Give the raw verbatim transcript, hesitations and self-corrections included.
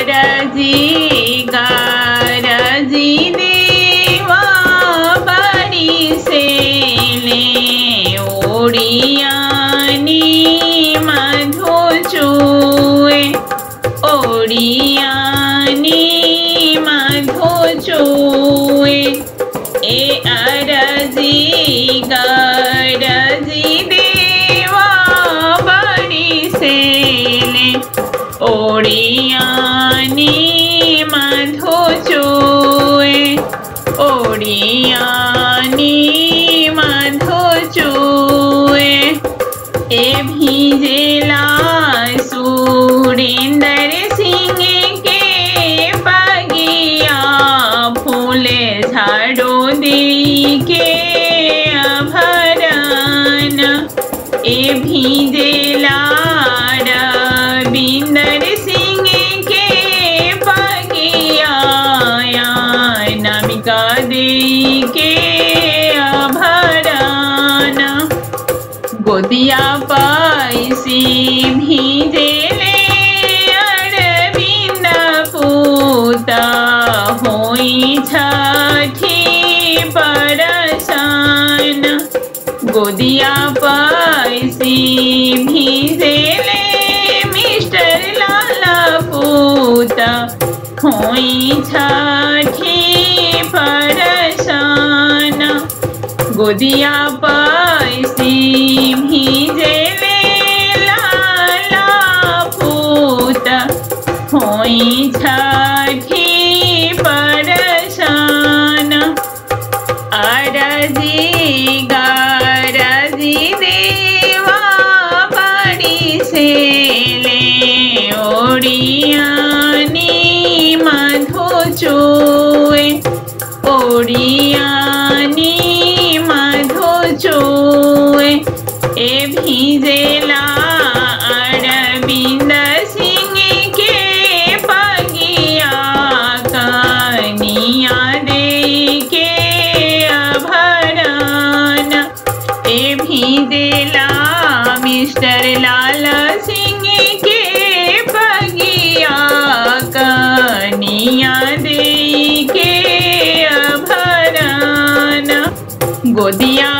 अरजी गरजी देवा बड़ी से ले ओड़ियानी मधु चूए ओड़ियानी मधु चूए ए अरजी गरजी देवा बड़ी से ले ओड़ियानी मधु चूए ओड़ियानी मधु चूए ए भीजेला सुरेंद्र सिंह के पगिया फूले झाड़ो दे के अभरन ए भीजेला रविंदर सिंह के पगिया नमिका दे के अभरन गोदिया पैसी भीजेले अरविंद पूता होई छठी परसान गोदिया पैसी भीजेले मिस्टर लाला पूता होई छठी परसान गोदिया पैसी भीजेले लाला पूता होई छठी परसान अरजी गरजी देवा बड़ी से ले ओड़ियानी मधु चूए ओड़ियानी मधु चूए ए भीजेला अरविंद सिंह के पगिया कनिया दे के अभरन ए भीजेला मिस्टर लाला सिंह के पगिया कनिया दे के अभरन गोदिया